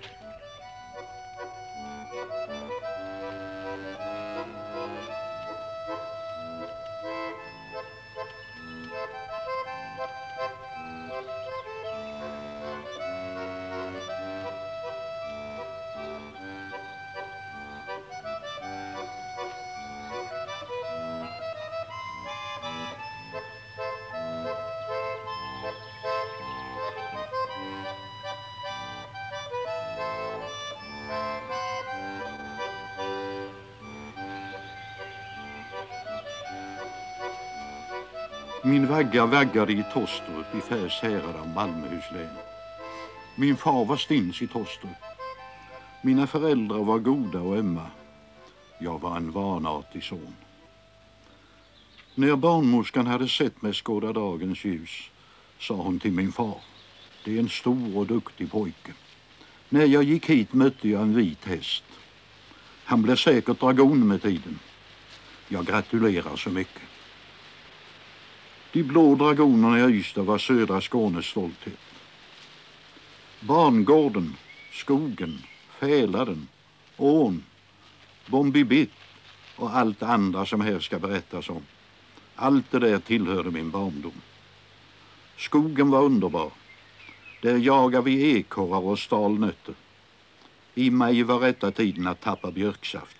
Min vagga vaggade i Tostrup i Färs härad av Malmöhus län. Min far var stins i Tostrup. Mina föräldrar var goda och ömma. Jag var en vanartig son. När barnmorskan hade sett mig skåda dagens ljus sa hon till min far: det är en stor och duktig pojke. När jag gick hit mötte jag en vit häst. Han blev säkert dragon med tiden. Jag gratulerar så mycket. De blå dragonerna i Ystad var södra Skånes stolthet. Barngården, skogen, Fäladen, ån, Bombibitt och allt andra som här ska berättas om. Allt det där tillhörde min barndom. Skogen var underbar. Där jagade vi ekorrar och stal nötter. I maj var rätta tiden att tappa björksaft.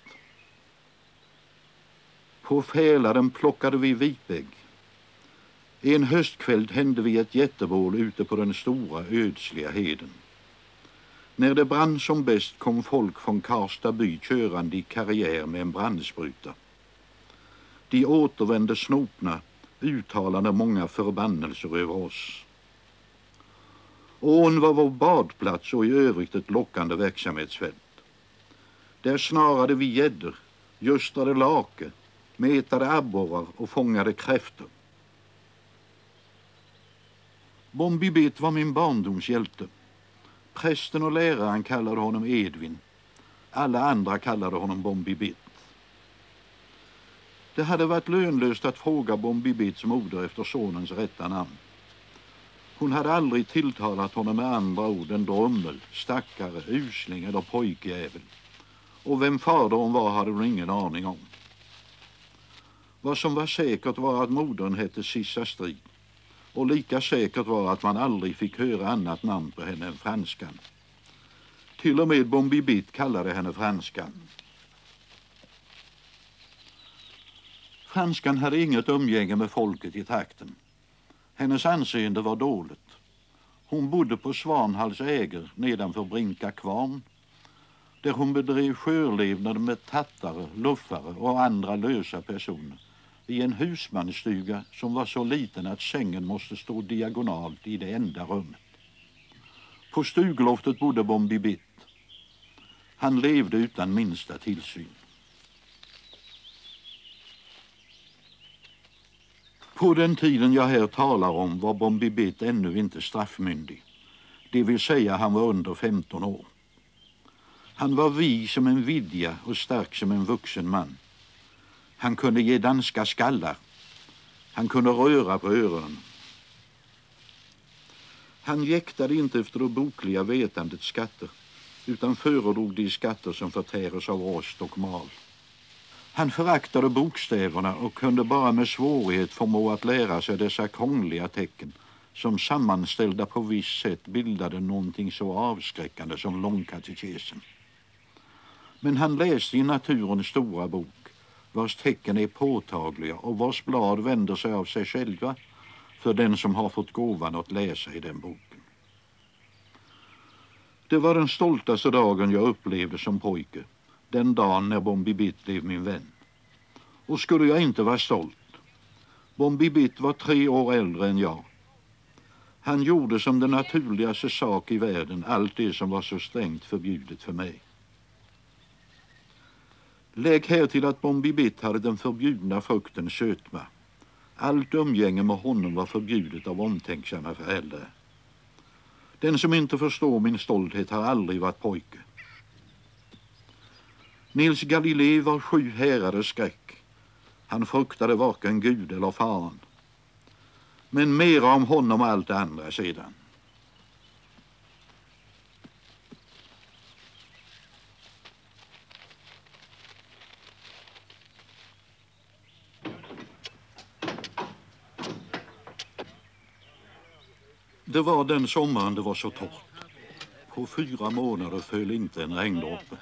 På Fäladen plockade vi vitägg. En höstkväll hände vi ett jättebål ute på den stora ödsliga heden. När det brann som bäst kom folk från Karsta by körande i karriär med en brandspruta. De återvände snopna, uttalande många förbannelser över oss. Ån var vår badplats och i övrigt ett lockande verksamhetsfält. Där snarade vi gäddor, ljustrade lake, metade abborrar och fångade kräftor. Bombibitt var min barndomshjälte. Prästen och läraren kallade honom Edvin. Alla andra kallade honom Bombibitt. Det hade varit lönlöst att fråga Bombibitts moder efter sonens rätta namn. Hon hade aldrig tilltalat honom med andra ord än drummel, stackare, usling eller pojkjävel. Och vem fadern var hade hon ingen aning om. Vad som var säkert var att modern hette Sissa Strid. Och lika säkert var att man aldrig fick höra annat namn på henne än Franskan. Till och med Bombibitt kallade henne Franskan. Franskan hade inget umgänge med folket i trakten. Hennes anseende var dåligt. Hon bodde på Svanhals äger nedanför Brinka kvarn, där hon bedrev sjölevnad med tattare, luffare och andra lösa personer i en husmansstuga som var så liten att sängen måste stå diagonalt i det enda rummet. På stugloftet bodde Bombibitt. Han levde utan minsta tillsyn. På den tiden jag här talar om var Bombibitt ännu inte straffmyndig. Det vill säga han var under 15 år. Han var vig som en vidja och stark som en vuxen man. Han kunde ge danska skallar. Han kunde röra på öronen. Han jäktade inte efter det bokliga vetandets skatter, utan föredrog de skatter som förtäres av rost och mal. Han föraktade bokstäverna och kunde bara med svårighet förmå att lära sig dessa krångliga tecken som sammanställda på visst sätt bildade någonting så avskräckande som långkatekesen. Men han läste i naturens stora bok, vars tecken är påtagliga och vars blad vänder sig av sig själva för den som har fått gåvan att läsa i den boken. Det var den stoltaste dagen jag upplevde som pojke, den dagen när Bombibitt blev min vän. Och skulle jag inte vara stolt? Bombibitt var 3 år äldre än jag. Han gjorde som den naturligaste sak i världen allt det som var så strängt förbjudet för mig. Lägg här till att Bombibitt hade den förbjudna frukten sötma. Allt umgänge med honom var förbjudet av omtänksamma föräldrar. Den som inte förstår min stolthet har aldrig varit pojke. Nils Galilei var 7 häraders skräck. Han fruktade varken Gud eller faren. Men mera om honom och allt det andra sedan. Det var den sommaren det var så torrt. På 4 månader föll inte en regndroppe.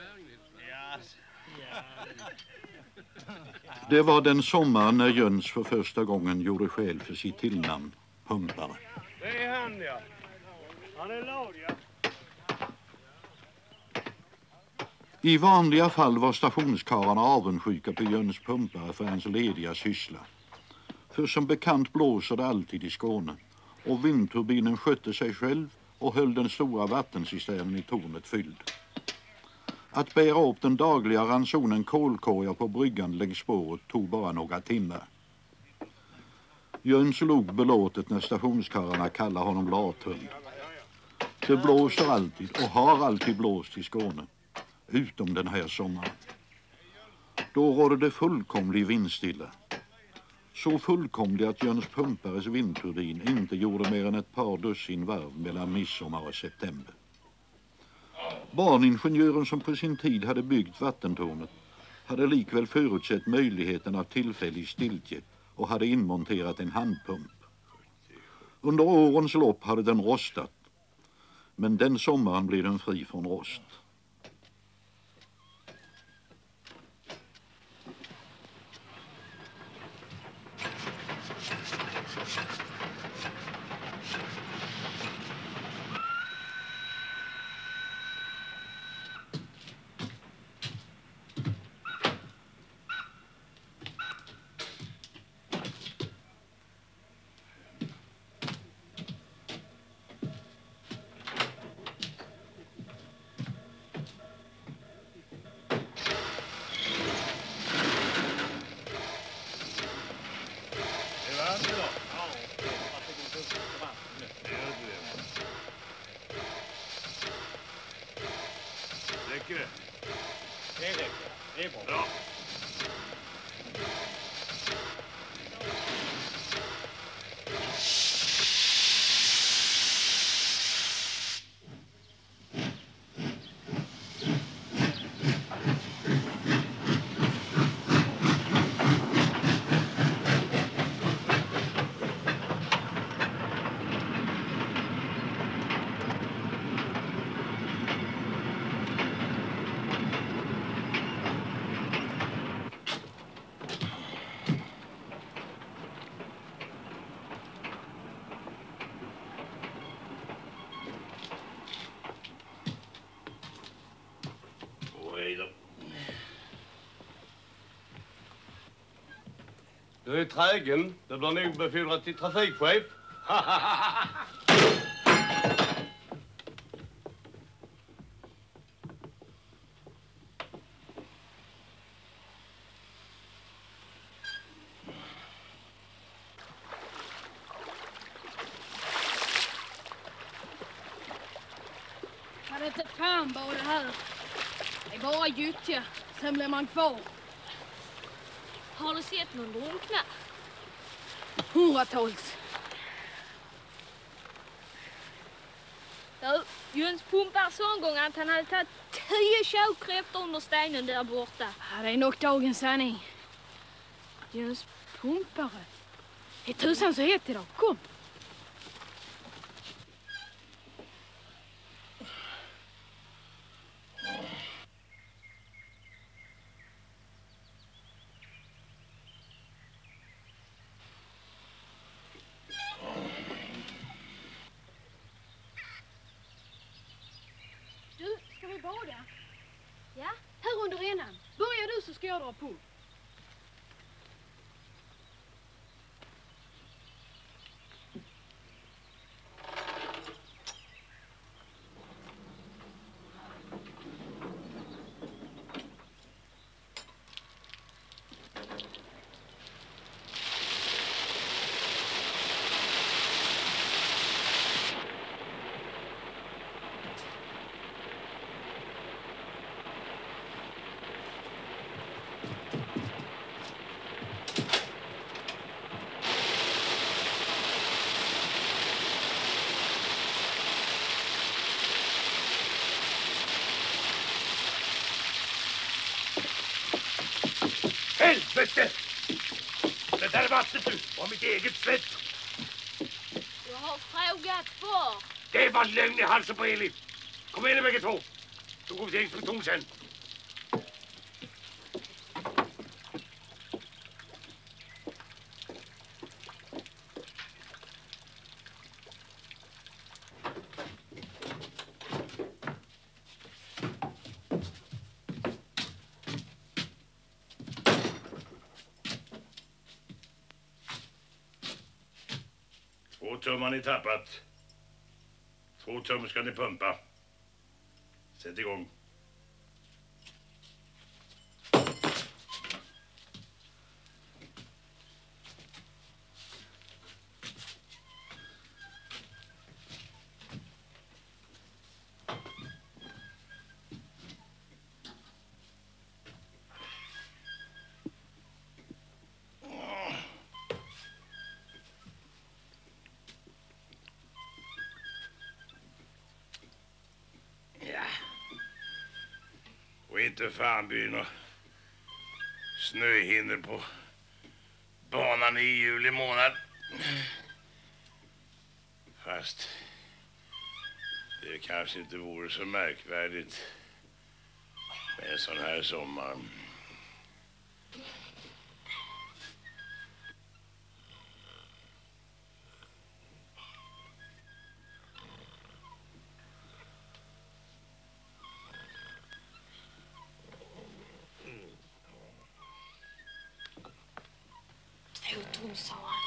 Det var den sommaren när Jöns för första gången gjorde skäl för sitt tillnamn, Pumpare. Det är han, ja. Han är lag, ja. I vanliga fall var stationskarlarna avundsjuka på Jöns Pumpare för hans lediga syssla. För som bekant blåser det alltid i Skåne, och vindturbinen skötte sig själv och höll den stora vattencisternen i tornet fylld. Att bära upp den dagliga ransonen kolkorgar på bryggan längs spåret tog bara några timmar. Jöns log belåtet när stationskarlarna kallar honom lathund. Det blåser alltid och har alltid blåst i Skåne, utom den här sommaren. Då rådde det fullkomlig vindstilla. Så fullkomlig att Jöns Pumpares vindturbin inte gjorde mer än ett par dussin varv mellan midsommar och september. Baningenjören som på sin tid hade byggt vattentornet hade likväl förutsett möjligheten av tillfällig stiltje och hade inmonterat en handpump. Under årens lopp hade den rostat, men den sommaren blev den fri från rost. Räcker det? Det räcker. Det är bra. Du är trägen. Du blir nog befordrad till trafikchef. Kan det inte fan vara det här? Det är bara gyttja, sen blir man kvar. Har du sett någon drunkna? Hundratals. Jöns Pumpare sa en gång att han hade tagit 10 tjockkräftor under stenen där borta. Ja, det är nog dagens sanning. Jöns Pumpare. Det är tusan så hett idag. Kom. Du, ska vi bada? Ja? Här under rännan. Börja du så ska jag dra på. Helvete! Det där vattnet du var mitt eget svett. Jag har har frågat för. Det var lögn i halsen på Eli. Kom igen bägge två. Då går vi till inspektion sen. Två tum har ni tappat. 2 tum ska ni pumpa. Sätt igång. Och inte fan blir något snöhinder på banan i juli månad. Fast det kanske inte vore så märkvärdigt med en sån här sommar. Sa han.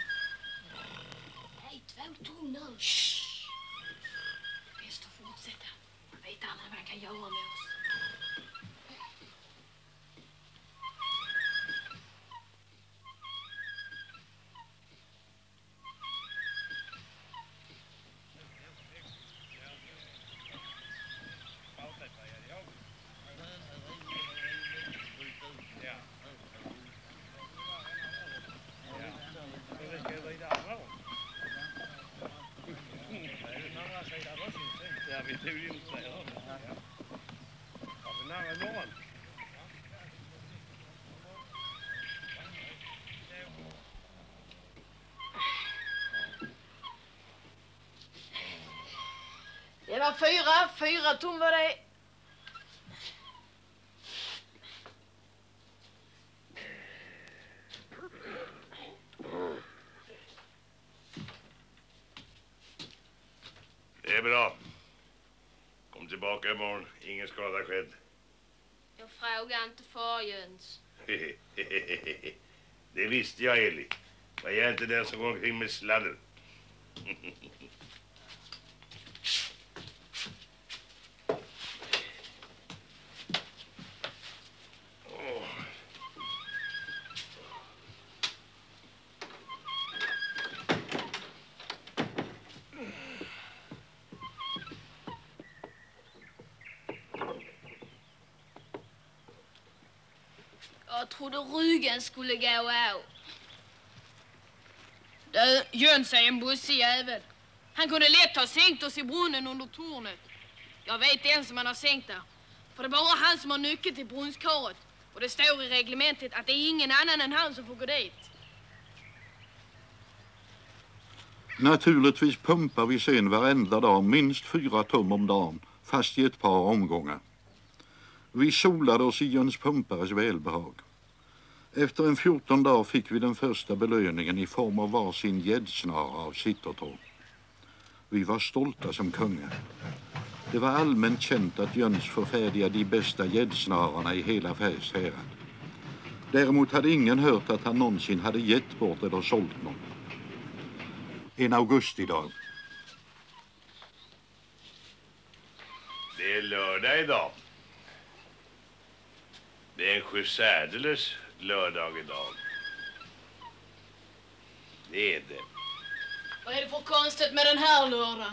Nej, 2 tum nu. Shh. Bäst att fortsätta. Man vet aldrig vad han kan göra med oss. Det var 4 tum var det. Det är bra. Kom tillbaka imorgon. Ingen skada skedd. Jag frågar inte för Jöns. Det visste jag, Eli. Men jag är inte den som går omkring med sladder. Jag trodde ryggen skulle gå av. Du, Jöns är en bussig jävel. Han kunde lätt ha sänkt oss i brunnen under tornet. Jag vet en som han har sänkt där. För det är bara han som har nyckeln till brunnskaret. Och det står i reglementet att det är ingen annan än han som får gå dit. Naturligtvis pumpar vi sen varenda dag minst 4 tum om dagen, fast i ett par omgångar. Vi solade oss i Jöns pumpares välbehag. Efter en 14 dagar fick vi den första belöningen i form av varsin gäddsnara av sittertorv. Vi var stolta som kungar. Det var allmänt känt att Jöns förfärdigade de bästa gäddsnararna i hela Färs härad. Däremot hade ingen hört att han någonsin hade gett bort eller sålt någon. En augustidag. Det är lördag idag. Det är en sjusärdeles lördag idag. Det är det. Vad är det för konstigt med den här lördagen?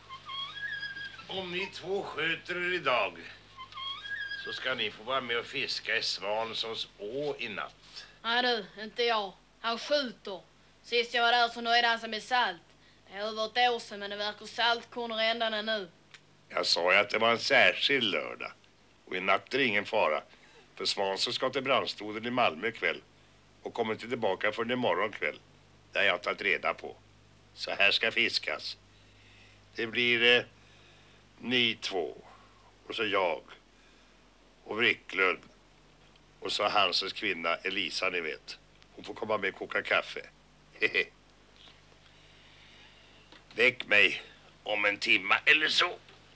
Om ni två sköter er idag så ska ni få vara med och fiska i Svanssons å i natt. Nej du, inte jag. Han skjuter. Sist jag var där så nöjde han sig med salt. Det är över ett år sedan men det verkar saltkorn i ändarna nu. Jag sa ju att det var en särskild lördag. Och i natt är det ingen fara. För Svansson ska till brandstoden i Malmö ikväll. Och kommer inte tillbaka förrän imorgon kväll. Det har jag tagit reda på. Så här ska fiskas. Det blir ni två. Och så jag. Och Vricklund. Och så Hansens kvinna Elisa, ni vet. Hon får komma med och koka kaffe. Väck mig om en timme eller så.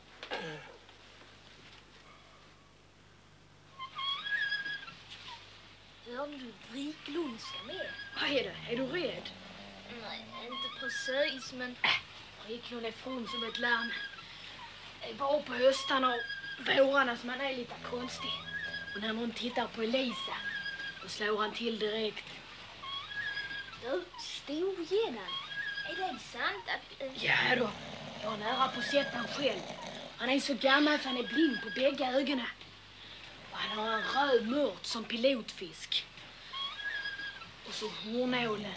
Hör du, Vricklund ska med? Vad är det? Är du rädd? Nej, inte precis, men... Vricklund är from som ett larm. Det är bara på höstarna och vårarna som han är lite konstig. Och när någon tittar på Elisa, då slår han till direkt. Du, storgenan. Är det sant att... Ja då, jag har nära på att sätta han själv. Han är så gammal så han är blind på bägge ögonen. Och han har en röd mört som pilotfisk. Och så hornålen.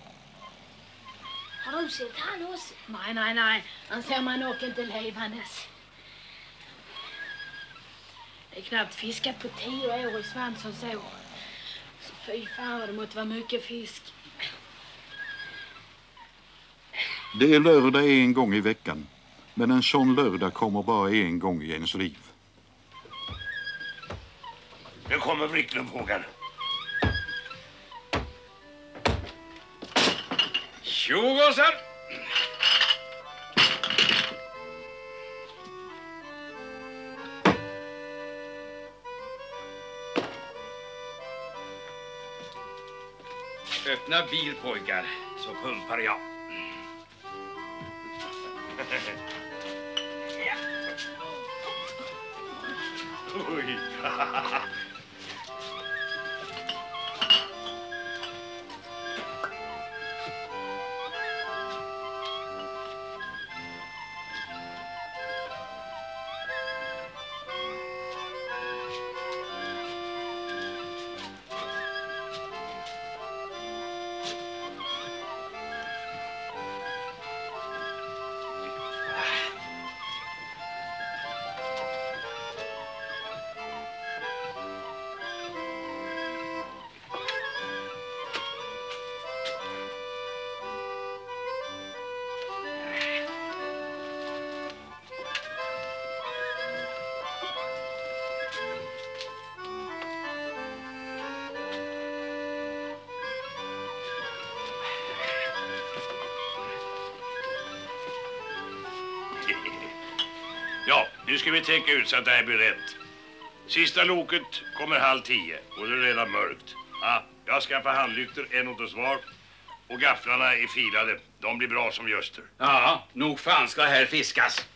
Har du sett han också? Nej. Han ser man nog inte levandes. Det är knappt fiskat på 10 år i Svanssons år. Så fy fan vad det måste vara mycket fisk. Det är lördag en gång i veckan. Men en sån lördag kommer bara en gång i ens liv. Nu kommer Vricklundfågeln. Tjogossar! Öppna bil, pojkar, så pumpar jag. Oj. Ja, nu ska vi tänka ut så att det här blir rätt. Sista loket kommer 9:30 och det är redan mörkt. Ja, jag skaffar handlyktor, en åt oss var. Och gafflarna är filade. De blir bra som göster. Ja, nog fan ska här fiskas.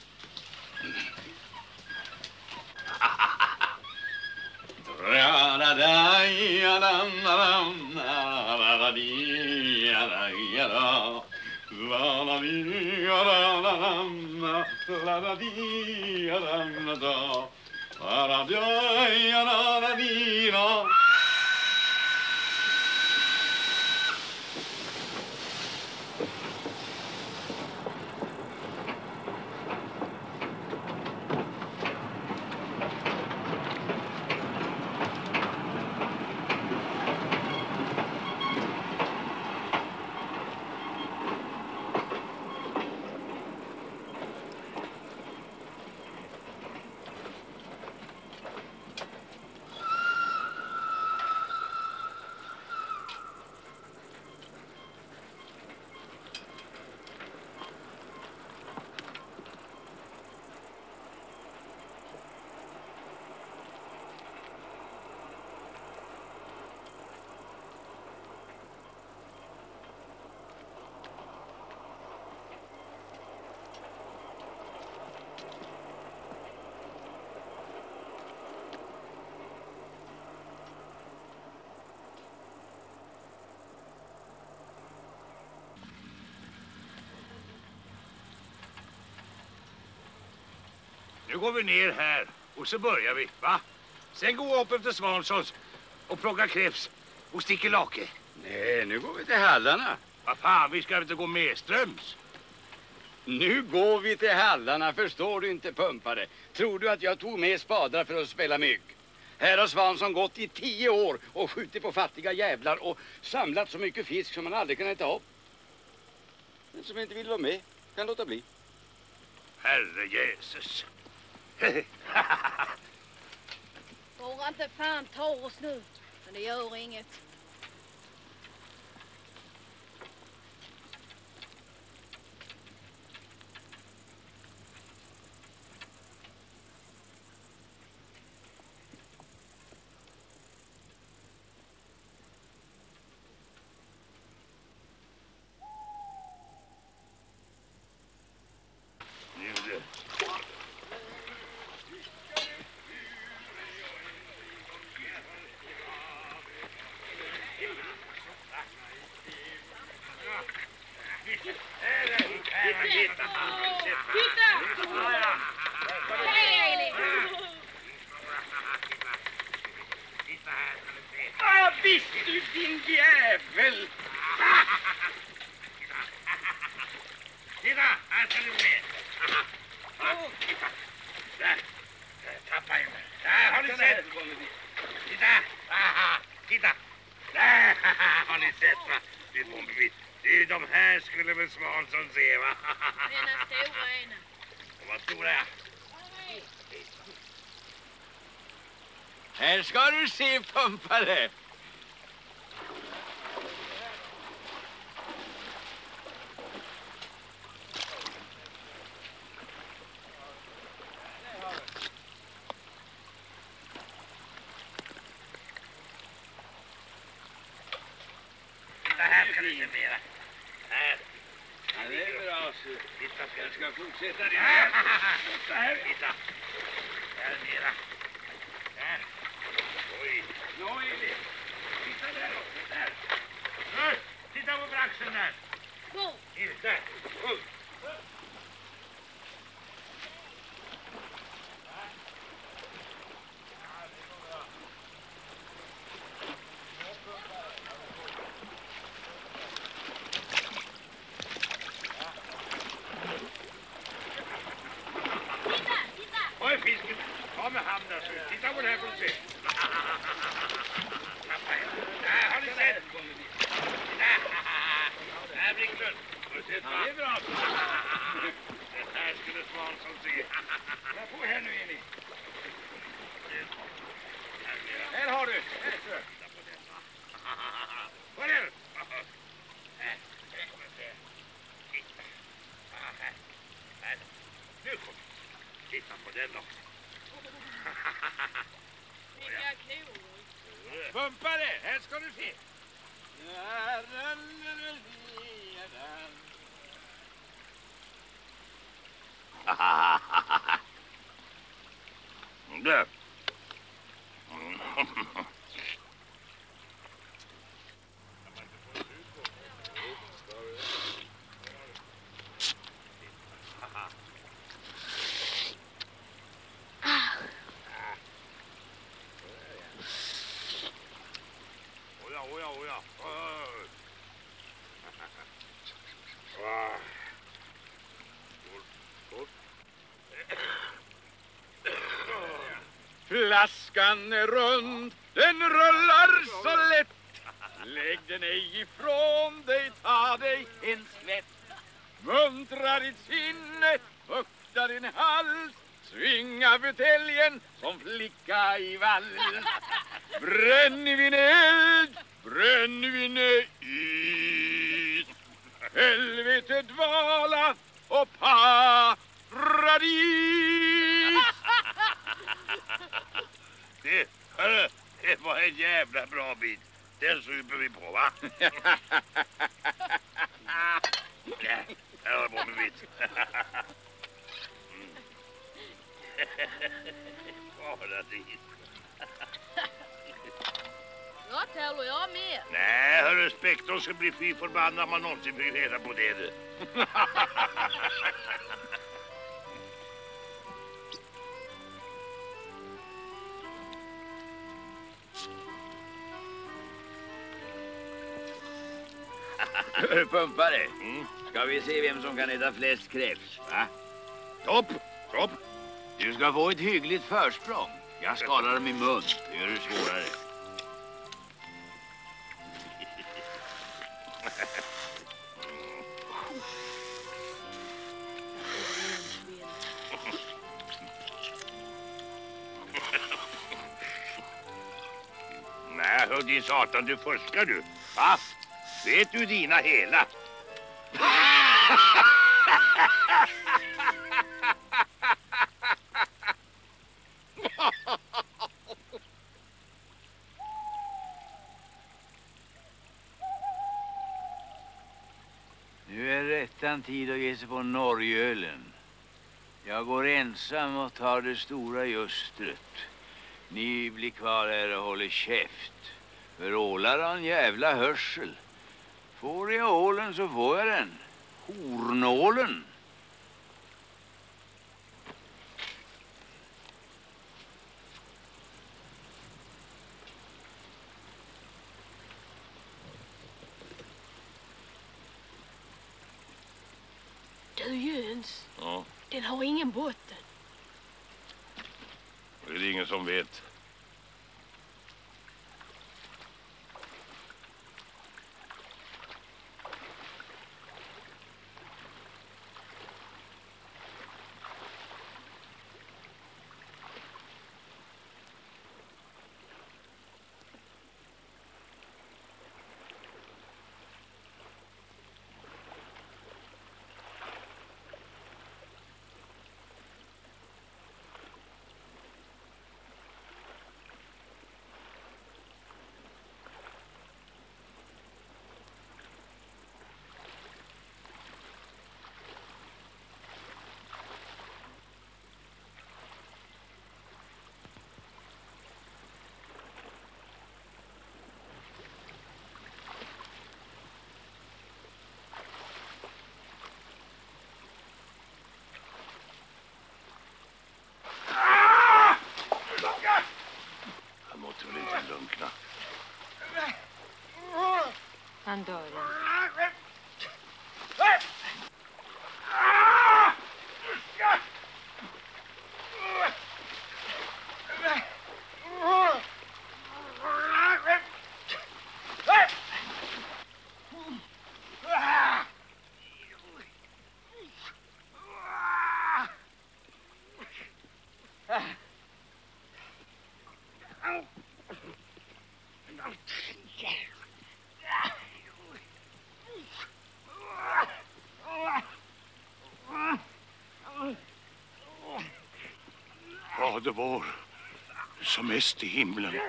Nu går vi ner här och så börjar vi, va? Sen går vi upp efter Svanssons och plockar krebs och sticker lake. Nej, nu går vi till hallarna. Vad fan, vi ska inte gå medströms. Nu går vi till hallarna, förstår du inte, pumpare? Tror du att jag tog med spadar för att spela mygg? Här har Svansson gått i 10 år och skjutit på fattiga jävlar och samlat så mycket fisk som man aldrig kan äta upp. Den som inte vill vara med kan låta bli. Herre Jesus. Bara inte fan ta oss nu. Men det gör inget. Ah, visst du din jävel! Titta, här ska du med. Där, tappa in. Där har ni sett. Titta, titta. Där har ni sett va. Det är de här skulle väl Svansson se va. Den stora ena. Vad stora är. Här ska du se, pumpare. Titta här ska ni se mera. Här. Ja, det är bra. Titta ska Jag ska fortsätta det här. här. Där, titta. Där mera. Där. Oj. Nå, Eli. Titta där också, där. Nu, titta på braxen där. Gå. Där. Oj, fisken. Ta med handen så. Titta på det här får du se. Där har ni sett. Där blir Klund. Ja, det är bra. Det här skulle Svansson se. Jag får här nu, Eli. Här har du. Här, så. Vad är det? Nu kommer titta på den då. Vilka klor. Pumpare, här ska du se. Där. Oja. Flaskan är rund, den rullar så lätt. Lägg den ej ifrån dig, ta dig en slätt. Muntra ditt sinne, fukta din hals. Svinga buteljen som flicka i vals. Brännvin eld, brännvin is. Helvete dvala och paradis. Det var en jävla bra bit. Den super vi på va? Här har jag på min bit. Paradis. Ja, tävlar jag med. Nej, hörru, Spektor ska bli fy förbannad om man någonsin fick reda på det. Du. Pumpare, ska vi se vem som kan äta flest kräfts, va? Topp. Du ska få ett hyggligt försprång. Jag skalar dem i mun, det gör det svårare. Och din satan, du fuskar du. Va? Vet du dina hela? Nu är rättan tid att ge sig på Norrjölen. Jag går ensam och tar det stora ljustret. Ni blir kvar här och håller käft. För ålar har en jävla hörsel. Får jag ålen så får jag den. Hornålen. Du Jöns, Ja, den har ingen botten. det är ingen som vet. Han måste väl inte lunkna. Han dör. Fader vår, som est i himlen.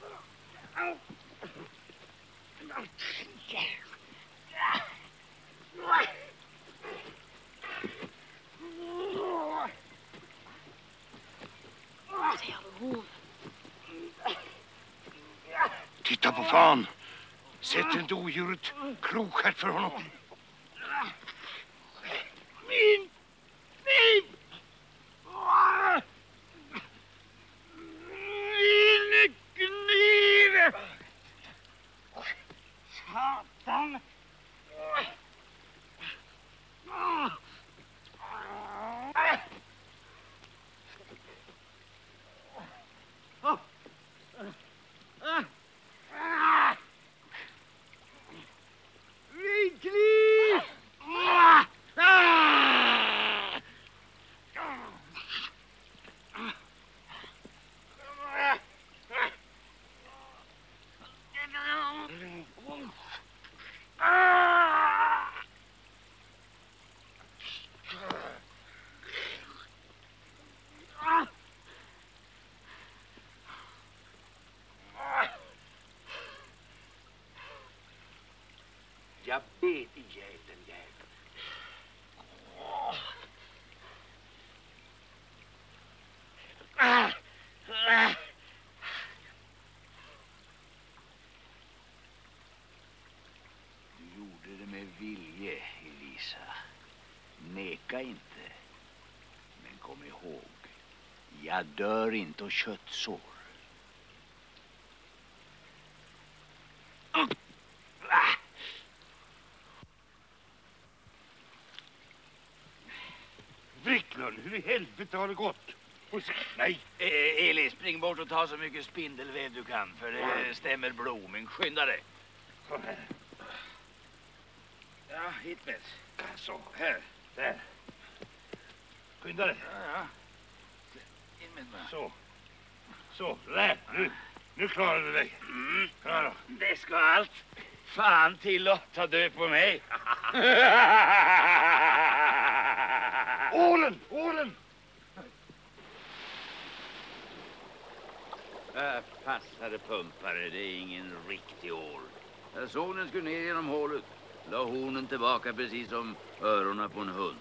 Ser du hon? Titta på fan. Sätt inte odjuret krokhat för honom. Min kniv! Min kniv! Satan! Min kniv! Jag vet jäveln jävel. Du gjorde det med vilje, Elisa. Neka inte. Men kom ihåg, jag dör inte av köttsår. Vricklund, hur i helvete har det gått? Nej. Eli, spring bort och ta så mycket spindelväv du kan, för det stämmer blomen. Skynda dig. Kom här. Ja, hit med. Så, här. Där. Skynda dig. Ja. In med mig. Så. Så, där. Nu. Nu klarar du dig. Ja då. Det ska allt fan till att ta död på mig. Ålen! Ålen! Passade pumpare, det är ingen riktig ål. Jag såg den skulle ner genom hålet. La hornen tillbaka precis som öronen på en hund.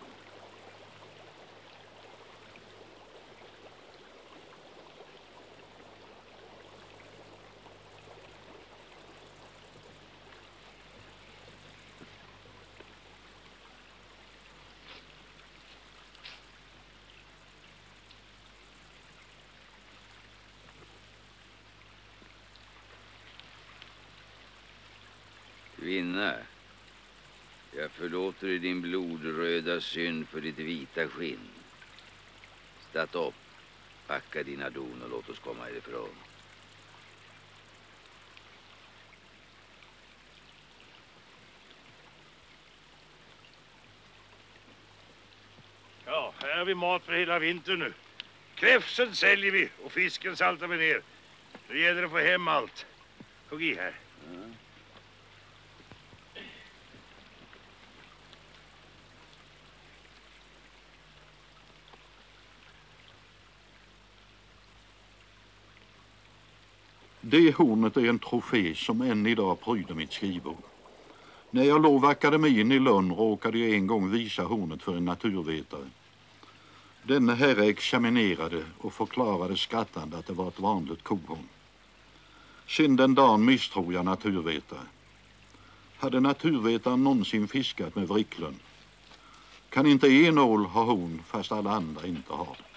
Kvinna, jag förlåter dig din blodröda synd för ditt vita skinn. Statt upp, packa dina don och låt oss komma ifrån. Ja, här har vi mat för hela vintern nu. Kräfsen säljer vi och fisken saltar vi ner. Nu gäller det att få hem allt. Hugg i här. Det hornet är en trofé som än idag pryder mitt skrivbord. När jag låg akademin i Lund råkade jag en gång visa hornet för en naturvetare. Denne herre examinerade och förklarade skrattande att det var ett vanligt kohorn. Sen den dagen misstror jag naturvetare. Hade naturvetaren någonsin fiskat med vricklön? Kan inte en ål ha horn fast alla andra inte har det?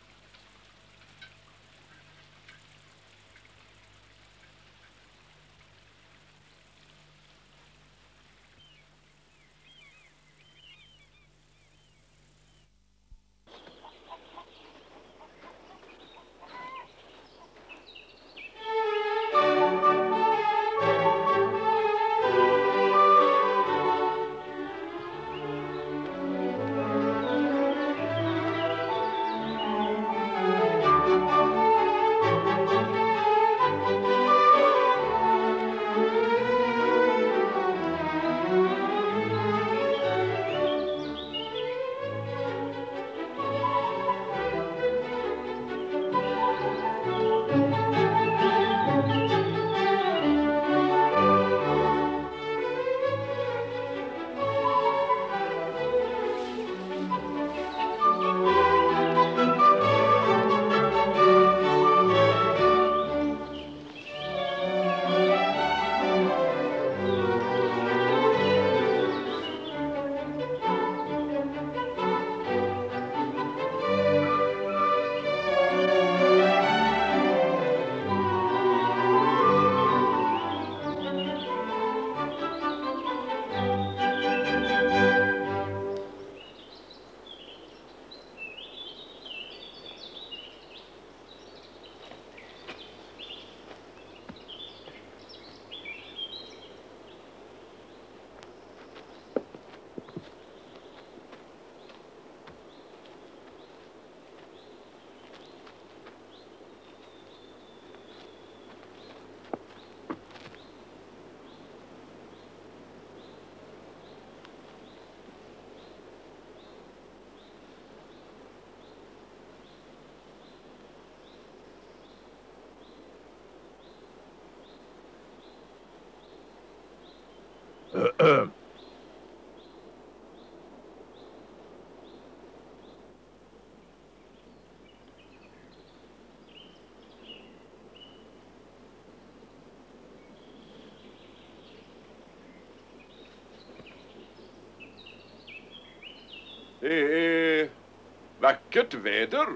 Det är vackert väder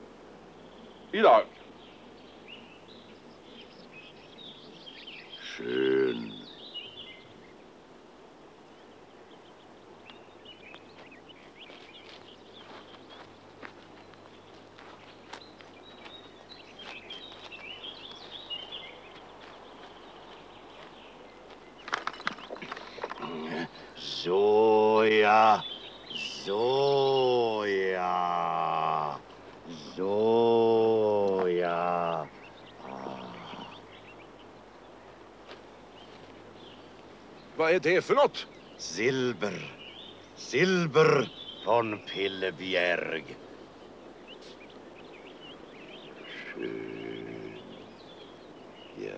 idag. Skön. Zoja, Zoja, Zoja. Vad är det för något? Silber. Silber från Pillebjerg. Skön. Ja.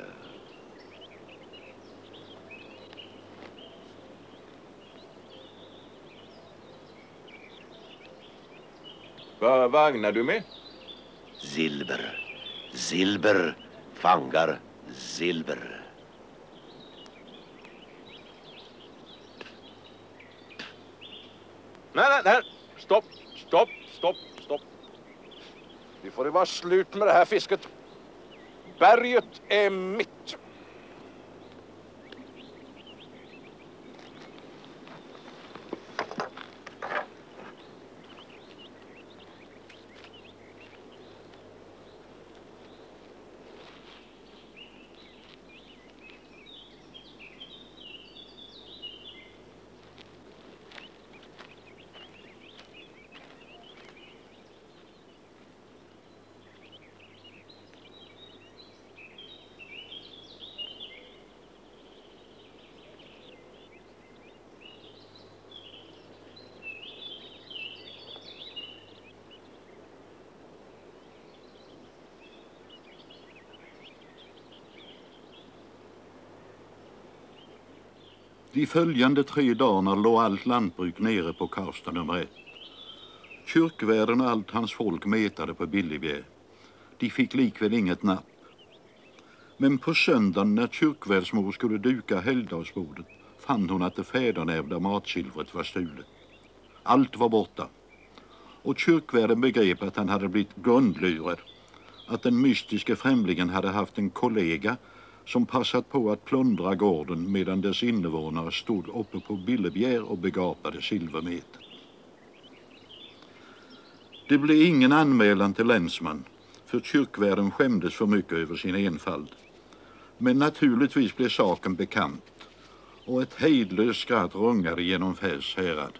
Vad vagnar du med? Silber. Silber fangar silver. Nej. Stopp. Nu får det vara slut med det här fisket. Berget är mitt. De följande 3 dagarna låg allt lantbruk nere på Karsta nummer 1. Kyrkvärden och allt hans folk metade på Billebjerg. De fick likväl inget napp. Men på söndagen när kyrkvärdsmor skulle duka helgdagsbordet fann hon att det fädernärvda matsilvret var stulet. Allt var borta. Och kyrkvärden begrep att han hade blivit grundlurad. Att den mystiska främlingen hade haft en kollega som passat på att plundra gården medan dess invånare stod uppe på Billebjerg och begapade silvermeten. Det blev ingen anmälan till länsman, för kyrkvärden skämdes för mycket över sin enfald. Men naturligtvis blev saken bekant och ett hejdlöst skratt rungade genom Färs härad.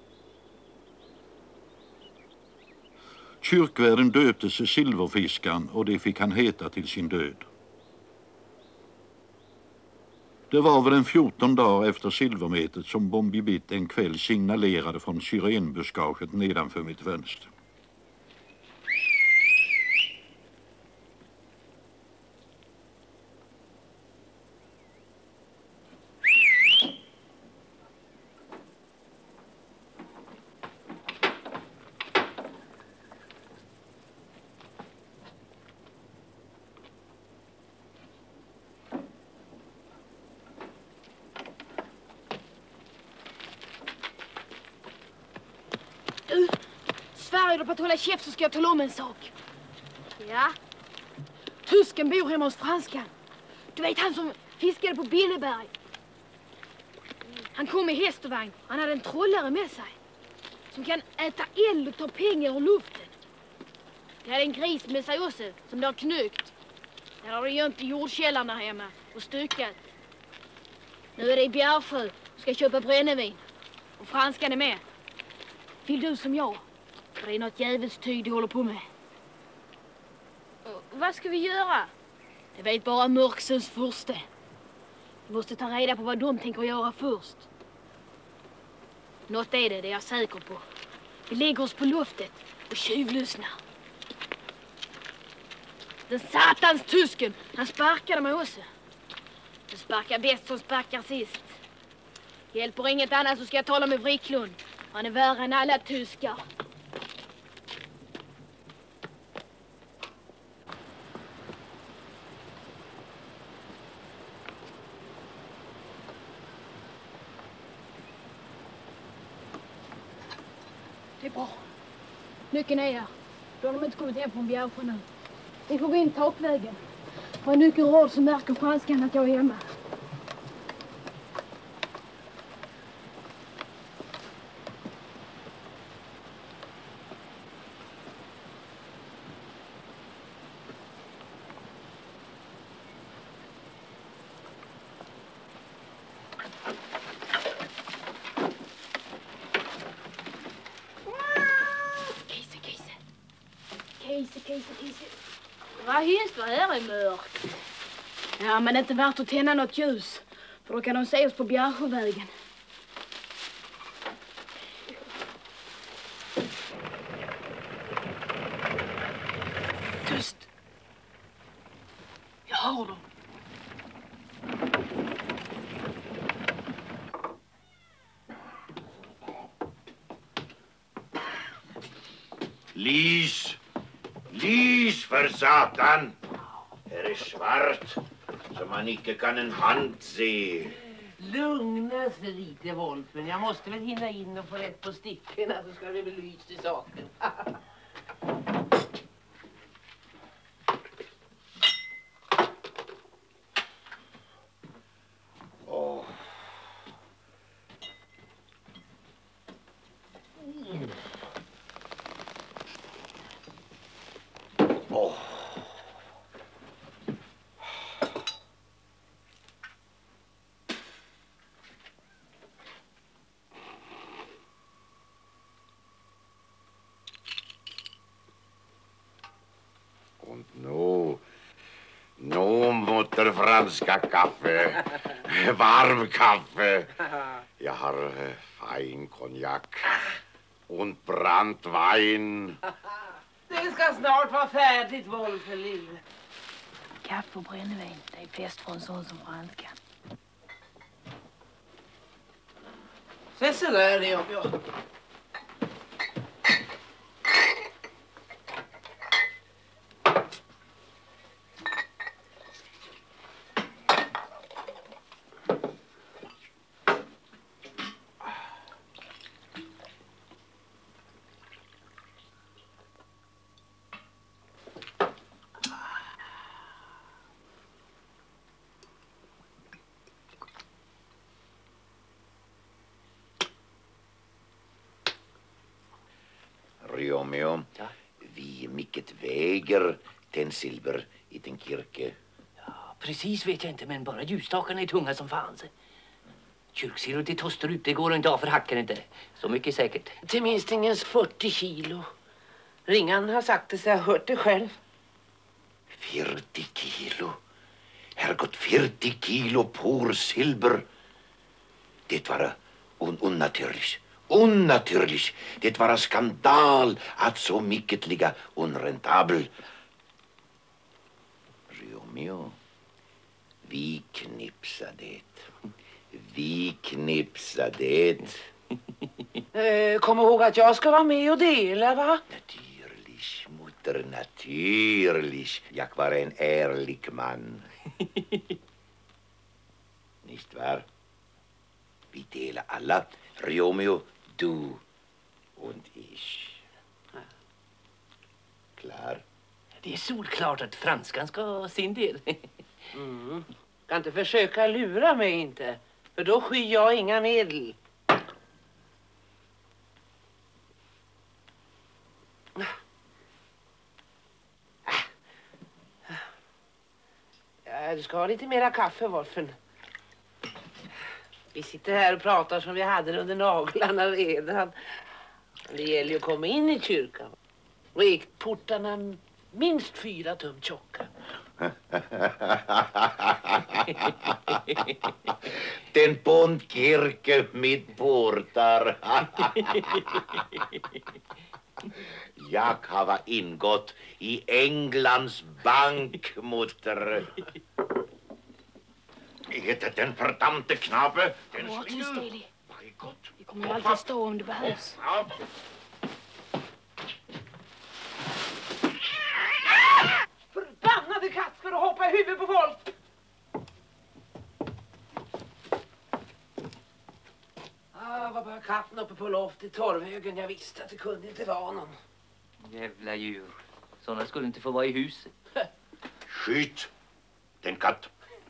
Kyrkvärden döpte sig Silverfiskaren och det fick han heta till sin död. Det var väl en 14 dagar efter silvermetet som Bombi Bitt en kväll signalerade från syrenbuskaget nedanför mitt fönster. Sverige, du på att hålla käft så ska jag tala om en sak. Ja, Tysken bor hemma hos franskan. Du vet han som fiskade på Billeberg. Han kom i häst och vagn. Han hade en trollare med sig. Som kan äta eld och ta pengar ur luften. Det hade en gris med sig också som de har knyckt. Den har de gömt i jordkällan där hemma och styckat. Nu är det i Bjärsjö och ska köpa brännevin. Och franskan är med. Vill du som jag? För det är något jävligt tyg de håller på med. vad ska vi göra? Det vet bara Mörksens furste. Vi måste ta reda på vad de tänker göra först. Något är det är jag säker på. Vi lägger oss på luftet och tjuvlyssnar. Den satans tysken, han sparkade mig också. Du sparkar bäst som sparkar sist. Hjälper inget annat så ska jag tala med Wricklund. Han är värre än alla tyskar. Det är bra. Nyckeln är här. Då har de inte kommit hem från Bjärsjö nu. Vi får gå in takvägen. Var nyckeln rad så märker franskan att jag är hemma. Kise. Vad hemskt vad här är mörkt. Ja, men det är inte värt att tända något ljus. För då kan de se oss på Bjärsjövägen. Tyst! Jag hör dem. Lys! Lys för satan! Här är svart, så man inte kan en hand se. Lugna sig lite, Wolfen. Jag måste väl hinna in och få rätt på stickorna, så ska det bli lyst i saken. Åh. Åh. Och nu mot det franska kaffe, varm kaffe. Jag har fin konjak och brandwein. Det ska snart vara färdigt, Wolfen, lille. Kaffe och brännvin, det är bäst för en sån som franska. Se så där det om jag. Romeo, Ja? vi mycket väger den silver i den kirke. Ja, precis vet jag inte, men bara ljusstakarna är tunga som fan. Kyrksilvret i Tosterut, det går inte av för hacken inte. Så mycket säkert. Till minstingens 40 kilo. Ringan har sagt det, så jag har hört det själv. 40 kilo. Herrgott, 40 kilo pur silver. Det var unnatürligt. Unnatürligt. Det var skandal att så mycket ligga unrentabel. Romeo, vi knipsade det. Vi knipsade det. Kom ihåg att jag ska vara med och dela, va? Naturligt, mutter, naturligt. Jag var en ärlig man. Nicht wahr? Vi delar alla. Romeo, du und ich. Klar? Det är solklart att franskan ska ha sin del. Kan inte försöka lura mig inte. För då skyr jag inga medel. Ja, du ska ha lite mera kaffe, Wolfen. Vi sitter här och pratar som vi hade det under naglarna redan. Det gäller ju att komma in i kyrkan. Och ekportarna minst 4 tum tjocka. Den bondkirke med portar. Jag har ingått i Englands bank, mutter. Heter den fördammte knabe? Den Var tyst, Eli. Vad är gott? Vi kommer ju alltid stå om det behövs. Ja. Förbannade katt, ska du hoppa i huvudet på folk? Var bara katten uppe på loft i torvhögen. Jag visste att det kunde inte vara någon. Jävla djur. Sådana skulle inte få vara i huset. Skjut den katt.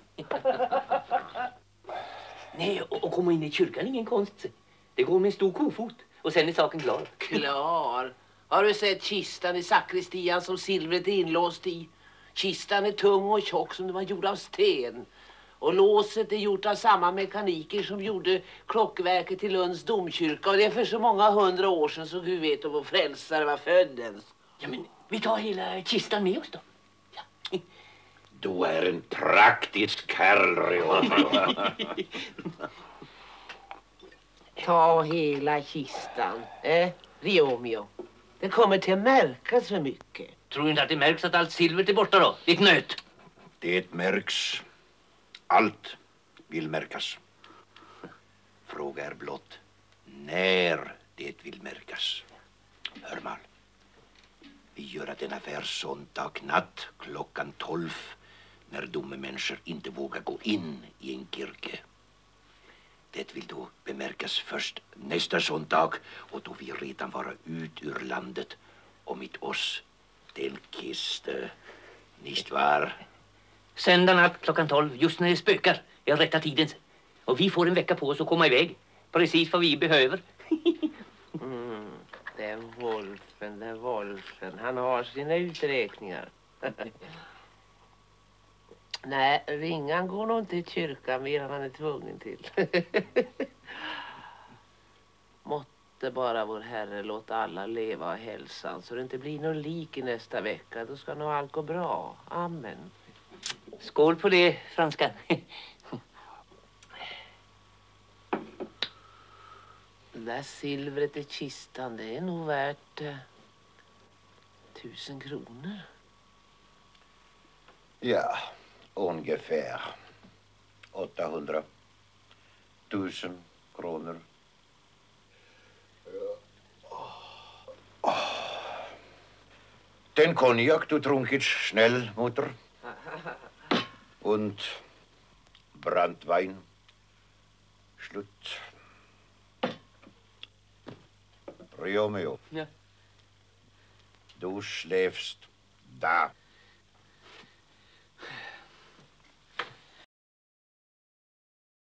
Nej, och komma in i kyrkan är ingen konst. Det går med en stor kofot. Och sen är saken klar. Klar. Har du sett kistan i sakristian som silvret är inlåst i? Kistan är tung och tjock som den var gjord av sten. Och låset är gjort av samma mekaniker som gjorde klockverket till Lunds domkyrka. Och det är för så många 100 år sedan så Gud vet om vår frälsare var född ens. Ja, men vi tar hela kistan med oss då. Ja. Du är en praktisk karl, Romeo. Ta hela kistan, Romeo. Det kommer till att märkas för mycket. Tror du inte att det märks att allt silvret är borta då? Ditt nöt. Det märks. Allt vill märkas. Fråga är blott när det vill märkas. Hör mal. Vi gör att en affär söndag natt klockan 12 när dumme människor inte vågar gå in i en kyrka. Det vill då bemärkas först nästa söndag och då vi redan vara ut ur landet och mitt oss den kiste, nicht var? Söndag natt klockan 12, just när det spökar. Jag rättar tiden. Och vi får en vecka på oss att komma iväg. Precis vad vi behöver. Den Wolfen. Han har sina uträkningar. Nej, Ringan går nog inte i kyrkan mer än han är tvungen till. Måtte bara vår Herre låta alla leva av hälsan så det inte blir någon lik i nästa vecka. Då ska nog allt gå bra. Amen. Skål på det, franskan. Det där silvret i kistan, det är nog värt 1000 kronor. Ja, ungefär 800 000 kronor. Den konjak du trunkit schnell, Mutter. Und Brandwein. Slut. Romeo. Ja. Du schläfst da.